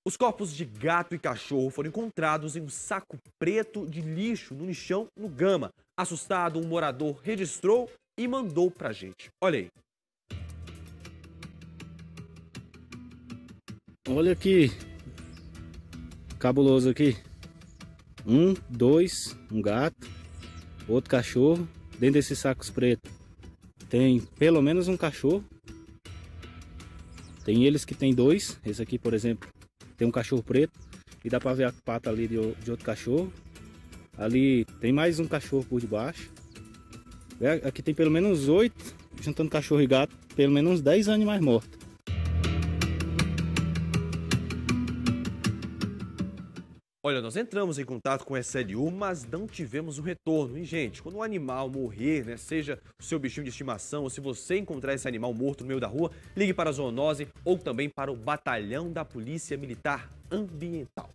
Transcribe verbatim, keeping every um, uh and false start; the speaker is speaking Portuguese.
Os corpos de gato e cachorro foram encontrados em um saco preto de lixo no lixão no Gama. Assustado, um morador registrou e mandou pra gente. Olha aí. Olha aqui. Cabuloso aqui. Um, dois, um gato, outro cachorro. Dentro desses sacos pretos tem pelo menos um cachorro. Tem eles que tem dois. Esse aqui, por exemplo, tem um cachorro preto e dá pra ver a pata ali de, de outro cachorro. Ali tem mais um cachorro por debaixo. Aqui tem pelo menos oito, juntando cachorro e gato, pelo menos uns dez animais mortos. Olha, nós entramos em contato com o S L U, mas não tivemos um retorno. E, gente, quando um animal morrer, né, seja o seu bichinho de estimação, ou se você encontrar esse animal morto no meio da rua, ligue para a zoonose ou também para o batalhão da Polícia Militar Ambiental.